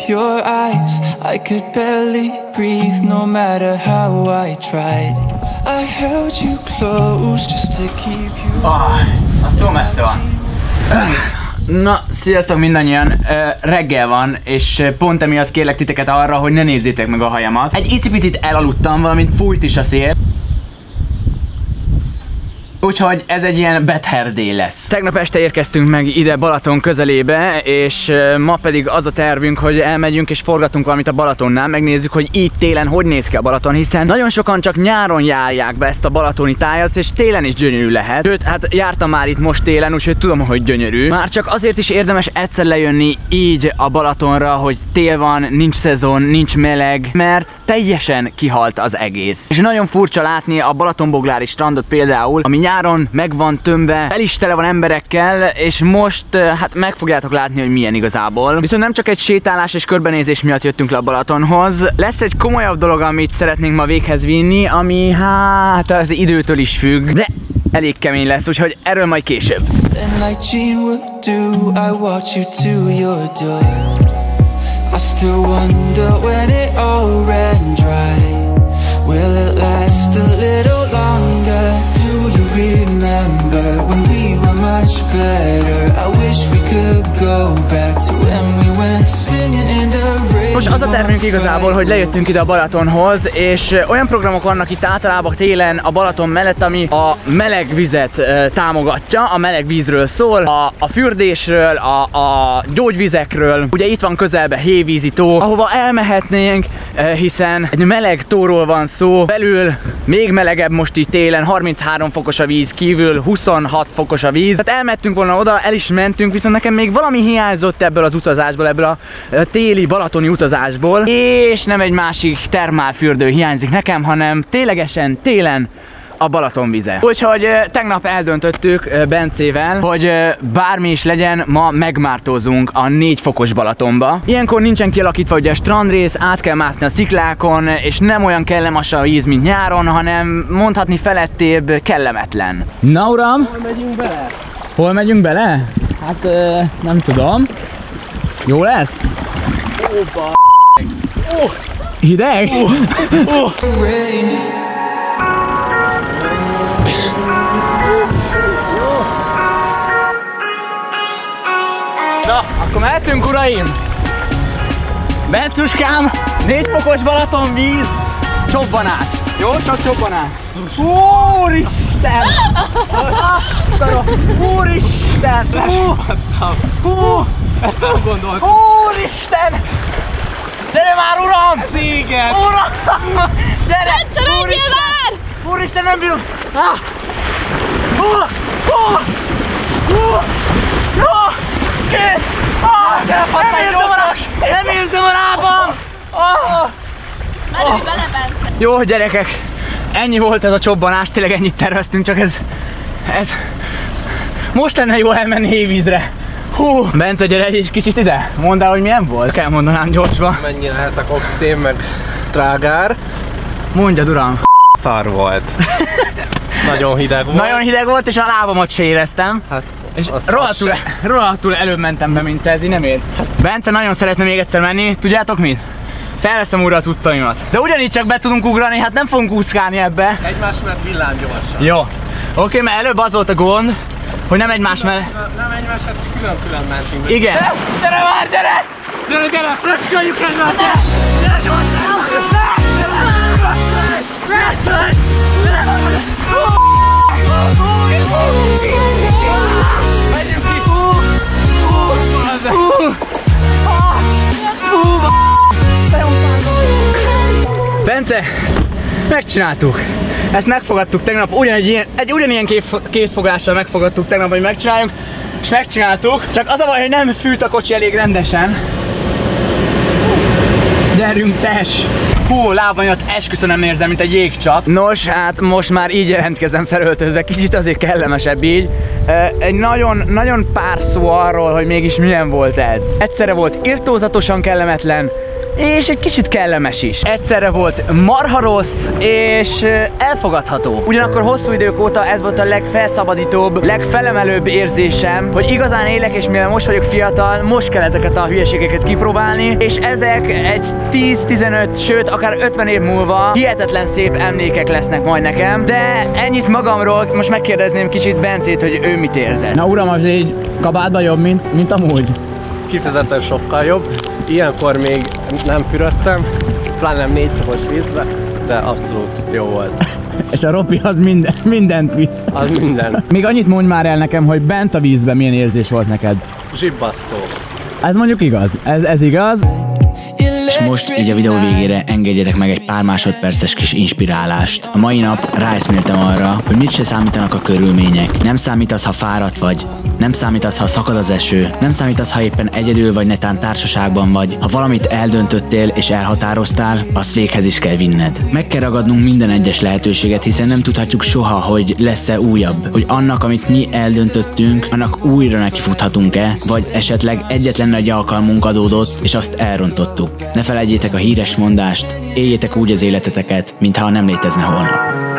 your eyes. I could barely breathe no matter how I tried. I held you close just to keep you. Az túl messze van. Na, sziasztok mindannyian! Reggel van, és pont emiatt kérlek titeket arra, hogy ne nézzétek meg a hajamat. Egy icipicit elaludtam, valamint fújt is a szél. Úgyhogy ez egy ilyen Better Day lesz. Tegnap este érkeztünk meg ide Balaton közelébe, és ma pedig az a tervünk, hogy elmegyünk és forgatunk valamit a Balatonnál, megnézzük, hogy így télen hogy néz ki a Balaton, hiszen nagyon sokan csak nyáron járják be ezt a balatoni tájat, és télen is gyönyörű lehet. Sőt, hát jártam már itt most télen, úgyhogy tudom, hogy gyönyörű. Már csak azért is érdemes egyszer lejönni így a Balatonra, hogy tél van, nincs szezon, nincs meleg, mert teljesen kihalt az egész. És nagyon furcsa látni a Balatonboglári strandot például, ami nyáron meg van tömve, fel is tele van emberekkel, és most hát meg fogjátok látni, hogy milyen igazából. Viszont nem csak egy sétálás és körbenézés miatt jöttünk le a Balatonhoz. Lesz egy komolyabb dolog, amit szeretnénk ma véghez vinni, ami hát az időtől is függ, de elég kemény lesz, úgyhogy erről majd később. Will it last a little longer? Do you remember when we were much better? I wish we could go back to when we went singing in the rain. Most az a tervünk igazából, hogy lejöttünk ide a Balatonhoz, és olyan programok vannak itt általában télen a Balaton mellett, ami a meleg vizet támogatja, a meleg vízről szól, a fürdésről, a gyógyvizekről. Ugye itt van közelben Hévízi tó, ahova elmehetnénk, hiszen egy meleg tóról van szó, belül még melegebb most itt télen, 33 fokos a víz, kívül 26 fokos a víz. Tehát elmentünk volna oda, el is mentünk, viszont nekem még valami hiányzott ebből az utazásból, ebből a téli balatoni utazásból, és nem egy másik termálfürdő hiányzik nekem, hanem ténylegesen télen a Balaton vize. Úgyhogy tegnap eldöntöttük Bencével, hogy bármi is legyen, ma megmártózunk a 4 fokos Balatonba. Ilyenkor nincsen kialakítva ugye a strandrész, át kell mászni a sziklákon, és nem olyan kellemes a víz, mint nyáron, hanem mondhatni felettébb kellemetlen. Na uram! Hol megyünk bele? Hol megyünk bele? Hát nem tudom. Jó lesz? Hideg? Na, akkor mehetünk, uraim! Bencuskám, 4 fokos Balaton víz, csobbanás. Jó? Csak csobbanás. Úristen! Úristen! Ezt nem gondoltam. Úristen! Gyere már, uram! Téged! Uram! Gyere! Bence, menjél már! Úristen, nem bírom! Kész! Nem érzem a lábam! Menjél bele, Bence! Jó, gyerekek, ennyi volt ez a csobbanás, tényleg ennyit terveztünk, csak ez most lenne jó elmenni Hévízre. Hú! Bence, gyere egy kicsit ide, mondd el, hogy milyen volt. Kell mondanám gyorsba. Mennyi lehet a kokszén, meg trágár? Mondjad, uram. Szar volt. Nagyon hideg volt. Nagyon hideg volt, és a lábamat se éreztem. Hát, és rohadtul előbb mentem be, mint te, ez így nem ér. Bence nagyon szeretne még egyszer menni, tudjátok mit? Felveszem újra a cuccaimat. De ugyanígy csak be tudunk ugrani, hát nem fogunk úszkálni ebbe. Egymás mellett villámgyorsan. Jó. Oké, mert előbb az volt a gond, hogy nem egymás mellett. Nem egymás, hát külön-külön mentünk. Igen. Gyere már, gyere! Gyere! Fröcsköljük egymást! Gyere gyorsan! Menjünk ki! Bence, megcsináltuk! Ezt megfogadtuk tegnap, egy ugyanilyen készfogással megfogadtuk tegnap, hogy megcsináljuk, és megcsináltuk, csak az a baj, hogy nem fűt a kocsi elég rendesen. Gyerünk, tess! Hú, lábaimat esküszöm nem érzem, mint egy jégcsap. Nos, hát most már így jelentkezem felöltözve, kicsit azért kellemesebb így. Egy nagyon pár szó arról, hogy mégis milyen volt ez. Egyszerre volt irtózatosan kellemetlen, és egy kicsit kellemes is. Egyszerre volt marha rossz, és elfogadható. Ugyanakkor hosszú idők óta ez volt a legfelszabadítóbb, legfelemelőbb érzésem, hogy igazán élek, és mivel most vagyok fiatal, most kell ezeket a hülyeségeket kipróbálni, és ezek egy 10-15, sőt akár 50 év múlva hihetetlen szép emlékek lesznek majd nekem, de ennyit magamról, most megkérdezném kicsit Bencét, hogy ő mit érzett. Na uram, az így kabátban jobb, mint amúgy. Kifejezetten sokkal jobb. Ilyenkor még nem fürödtem, pláne nem 4 fokos vízbe, de abszolút jó volt. És a Ropi az mindent visz. Az minden. Még annyit mondj már el nekem, hogy bent a vízben milyen érzés volt neked. Zsibbasztó. Ez mondjuk igaz, ez igaz. És most így a videó végére engedjetek meg egy pár másodperces kis inspirálást. A mai nap ráeszméltem arra, hogy mit se számítanak a körülmények. Nem számít az, ha fáradt vagy. Nem számít az, ha szakad az eső. Nem számít az, ha éppen egyedül vagy netán társaságban vagy. Ha valamit eldöntöttél és elhatároztál, azt véghez is kell vinned. Meg kell ragadnunk minden egyes lehetőséget, hiszen nem tudhatjuk soha, hogy lesz-e újabb. Hogy annak, amit mi eldöntöttünk, annak újra nekifuthatunk-e, vagy esetleg egyetlen nagy alkalmunk adódott, és azt elrontottuk. Ne felejtjétek a híres mondást, éljétek úgy az életeteket, mintha nem létezne holnap.